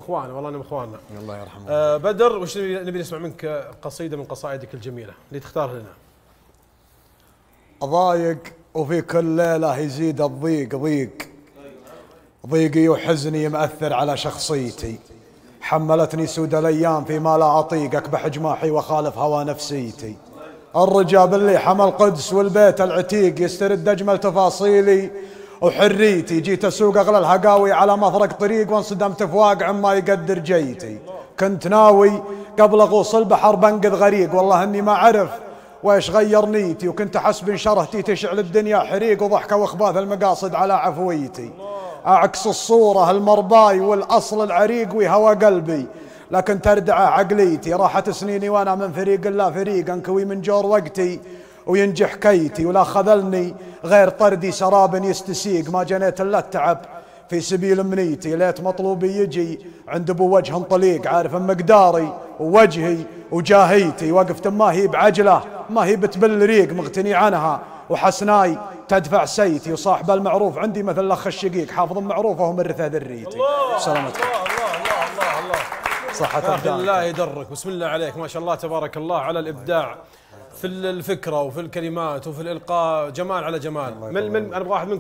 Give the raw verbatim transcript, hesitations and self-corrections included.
اخوان والله انهم اخواننا. الله يرحمه. آه بدر، وش نبي نسمع منك قصيده من قصائدك الجميله اللي تختارها لنا؟ اضايق وفي كل ليله يزيد الضيق ضيق، ضيقي وحزني مأثر على شخصيتي، حملتني سود الايام فيما لا اطيق، اكبح جماحي وخالف هوى نفسيتي. الرجال اللي حمى القدس والبيت العتيق يسترد اجمل تفاصيلي وحريتي، جيت اسوق اغلى الهقاوي على مفرق طريق وانصدمت في واقع ما يقدر جيتي. كنت ناوي قبل غوص البحر بنقذ غريق، والله اني ما اعرف وايش غير نيتي، وكنت احس بن شرهتي تشعل الدنيا حريق، وضحكه واخباث المقاصد على عفويتي. اعكس الصوره المرباي والاصل العريق وهوى قلبي، لكن تردع عقليتي. راحت سنيني وانا من فريق لا فريق، انكوي من جور وقتي وينجح كيتي، ولا خذلني غير طردي سراب يستسيق، ما جنيت الا التعب في سبيل منيتي. ليت مطلوبي يجي عند ابو وجه طليق، عارف مقداري ووجهي وجاهيتي، وقفت ما هي بعجله ما هي بتبل ريق، مغتني عنها وحسناي تدفع سيتي، وصاحب المعروف عندي مثل الاخ الشقيق، حافظ معروفه ومرثه ذريتي. سلامتك. الله الله الله الله صحة أخي الله يدرك. بسم الله عليك ما شاء الله تبارك الله على الإبداع في الفكرة وفي الكلمات وفي الإلقاء، جمال على جمال. من من أنا أبغى واحد منكم